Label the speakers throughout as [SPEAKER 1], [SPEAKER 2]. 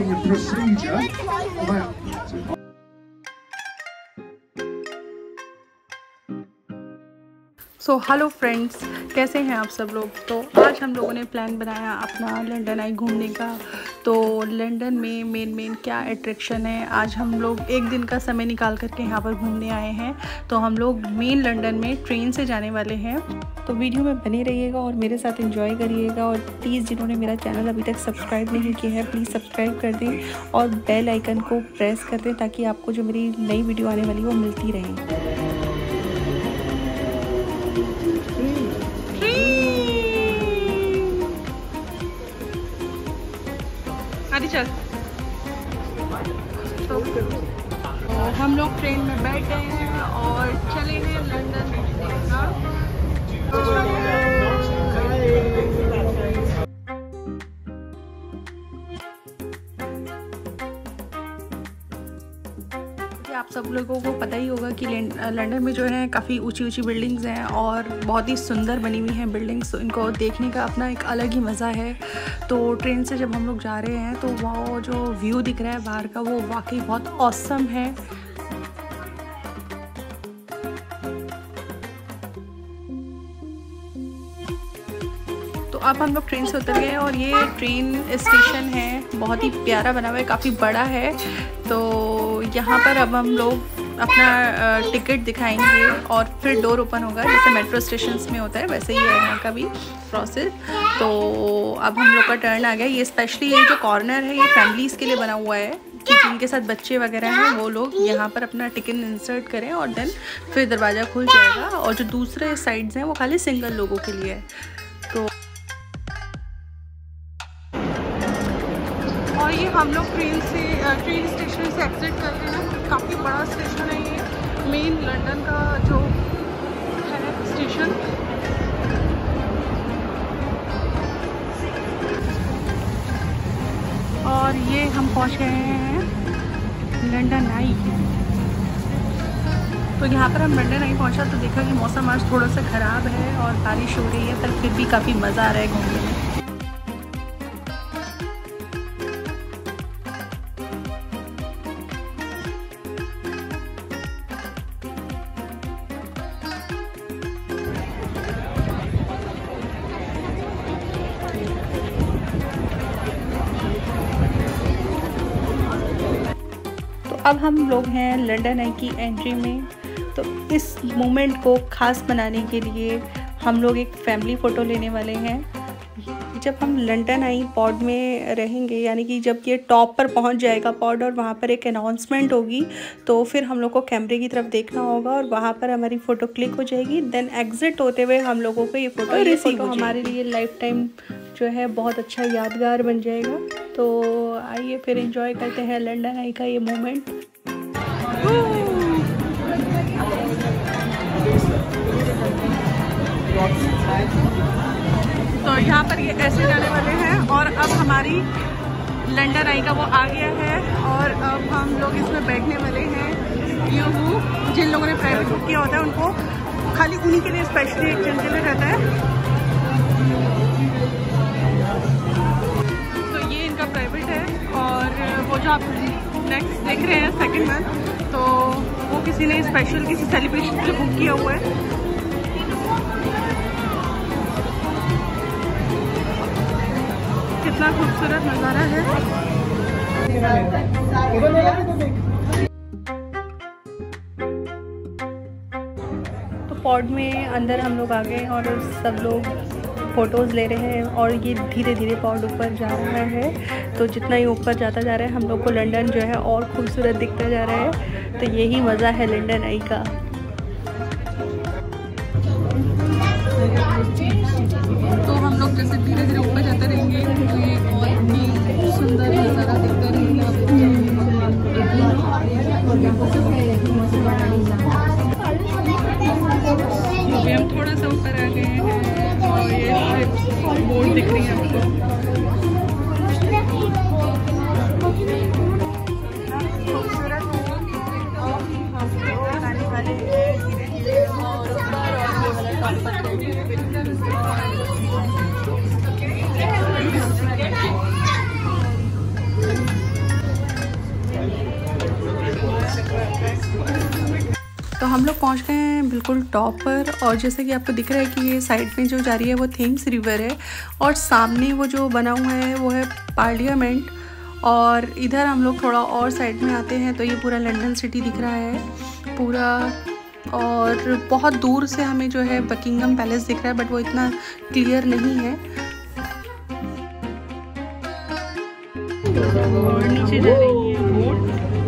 [SPEAKER 1] the procedure.
[SPEAKER 2] So hello friends, कैसे हैं आप सब लोग। तो आज हम लोगों ने प्लान बनाया अपना लंदन आई घूमने का। तो लंदन में मेन क्या अट्रैक्शन है, आज हम लोग एक दिन का समय निकाल करके यहाँ पर घूमने आए हैं। तो हम लोग मेन लंदन में ट्रेन से जाने वाले हैं। तो वीडियो में बने रहिएगा और मेरे साथ एंजॉय करिएगा। और प्लीज़ जिन्होंने मेरा चैनल अभी तक सब्सक्राइब नहीं किया है, प्लीज़ सब्सक्राइब कर दें और बेल आइकन को प्रेस कर दें ताकि आपको जो मेरी नई वीडियो आने वाली है वो मिलती रहे। चल तो हम लोग ट्रेन में बैठ गए हैं और चले हैं लंदन आप सब लोगों को पता ही होगा कि लंदन में जो है काफ़ी ऊंची बिल्डिंग्स हैं और बहुत ही सुंदर बनी हुई हैं बिल्डिंग्स। तो इनको देखने का अपना एक अलग ही मज़ा है। तो ट्रेन से जब हम लोग जा रहे हैं तो वो जो व्यू दिख रहा है बाहर का वो वाकई बहुत ऑसम है। तो अब हम लोग ट्रेन से उतर गए और ये ट्रेन स्टेशन है, बहुत ही प्यारा बना हुआ है, काफ़ी बड़ा है। तो यहाँ पर अब हम लोग अपना टिकट दिखाएंगे और फिर डोर ओपन होगा, जैसे मेट्रो स्टेशंस में होता है वैसे ही है यहाँ का भी प्रोसेस। तो अब हम लोग का टर्न आ गया। ये स्पेशली ये जो कॉर्नर है ये फैमिलीज़ के लिए बना हुआ है कि जिनके साथ बच्चे वगैरह हैं वो लोग यहाँ पर अपना टिकट इंसर्ट करें और देन फिर दरवाज़ा खुल जाएगा। और जो दूसरे साइड्स हैं वो खाली सिंगल लोगों के लिए है। तो और ये हम लोग ट्रेन स्टेशन से एग्जिट कर रहे हैं। काफ़ी बड़ा स्टेशन है ये, मेन लंदन का जो है स्टेशन। और ये हम पहुंच गए हैं लंदन आई। तो यहाँ पर हम लंदन आई पहुंचा तो देखा कि मौसम आज थोड़ा सा ख़राब है और बारिश हो रही है, पर फिर भी काफ़ी मज़ा आ रहा है घूमने में। अब हम लोग हैं लंदन आई की एंट्री में। तो इस मोमेंट को ख़ास बनाने के लिए हम लोग एक फैमिली फ़ोटो लेने वाले हैं। जब हम लंदन आई पॉड में रहेंगे, यानी कि जब ये टॉप पर पहुंच जाएगा पॉड और वहाँ पर एक अनाउंसमेंट होगी, तो फिर हम लोग को कैमरे की तरफ देखना होगा और वहाँ पर हमारी फ़ोटो क्लिक हो जाएगी। देन एग्ज़िट होते हुए हम लोगों को ये फ़ोटो रिसीव हो हमारे लिए लाइफ टाइम जो है बहुत अच्छा यादगार बन जाएगा। तो आइए फिर एंजॉय करते हैं लंदन आई का ये मोमेंट। तो यहाँ पर ये ऐसे जाने वाले हैं और अब हमारी लंदन आई का वो आ गया है और अब हम लोग इसमें बैठने वाले हैं। यूँ जिन लोगों ने प्राइवेट बुक किया होता है उनको खाली उन्हीं के लिए स्पेशली एक दिन के लिए रहता है। तो ये इनका प्राइवेट है और वो जो आप नेक्स्ट देख रहे हैं सेकंड मंथ, तो वो किसी ने स्पेशल किसी सेलिब्रेशन के लिए बुक किया हुआ है। कितना खूबसूरत नज़ारा है। तो पॉड में अंदर हम लोग आ गए और सब लोग फ़ोटोज़ ले रहे हैं और ये धीरे धीरे पॉड ऊपर जा रहा है। तो जितना ही ऊपर जाता जा रहा है हम लोग को लंदन जो है और खूबसूरत दिखता जा रहा है। तो यही मज़ा है लंदन आई का। तो हम लोग जैसे धीरे धीरे ऊपर जाते रहेंगे तो ये और भी सुंदर नज़ारा दिखता रहेगा। अभी हम थोड़ा सा ऊपर आ गए हैं और ये बोर्ड दिख रही है आपको। हम लोग पहुंच गए हैं बिल्कुल टॉप पर, और जैसे कि आपको दिख रहा है कि ये साइड में जो जा रही है वो थेम्स रिवर है, और सामने वो जो बना हुआ है वो है पार्लियामेंट। और इधर हम लोग थोड़ा और साइड में आते हैं तो ये पूरा लंदन सिटी दिख रहा है पूरा, और बहुत दूर से हमें जो है बकिंगम पैलेस दिख रहा है, बट वो इतना क्लियर नहीं है। और नीचे जा रही है बोट।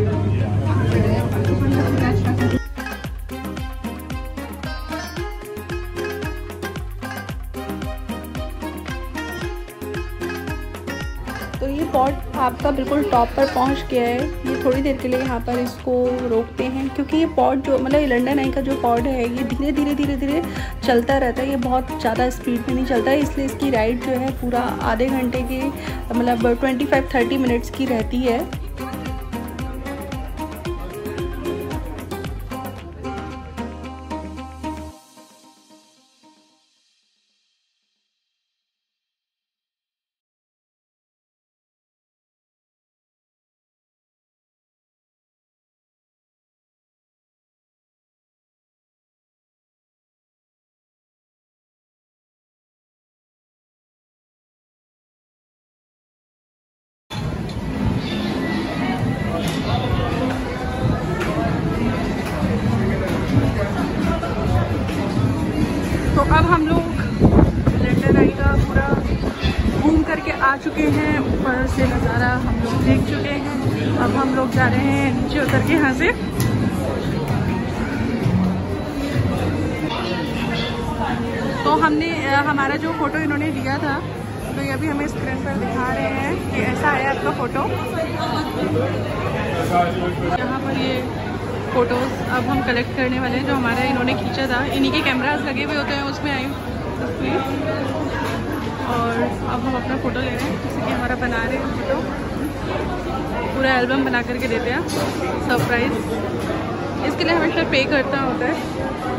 [SPEAKER 2] तो ये पॉट आपका बिल्कुल टॉप पर पहुंच गया है। ये थोड़ी देर के लिए यहाँ पर इसको रोकते हैं, क्योंकि ये पॉट जो मतलब लंदन आई का जो पॉट है ये धीरे धीरे धीरे धीरे चलता रहता है, ये बहुत ज़्यादा स्पीड में नहीं चलता है, इसलिए इसकी राइड जो है पूरा आधे घंटे की मतलब 25-30 मिनट्स की रहती है। तो अब हम लोग लंदन आई का पूरा घूम करके आ चुके हैं, ऊपर से नज़ारा हम लोग देख चुके हैं। अब हम लोग जा रहे हैं नीचे उतर के यहाँ से। तो हमने हमारा जो फ़ोटो इन्होंने लिया था तो ये अभी हमें स्क्रीन पर दिखा रहे हैं कि ऐसा है आपका फ़ोटो। यहाँ पर ये फ़ोटोज़ अब हम कलेक्ट करने वाले हैं जो हमारा इन्होंने खींचा था। इन्हीं के कैमरास लगे हुए होते हैं उसमें आई तस्वीर, और अब हम अपना फ़ोटो ले रहे हैं, जैसे कि हमारा बना रहे हैं फ़ोटो, पूरा एल्बम बना करके देते हैं सरप्राइज़। इसके लिए हमें पे करना होता है।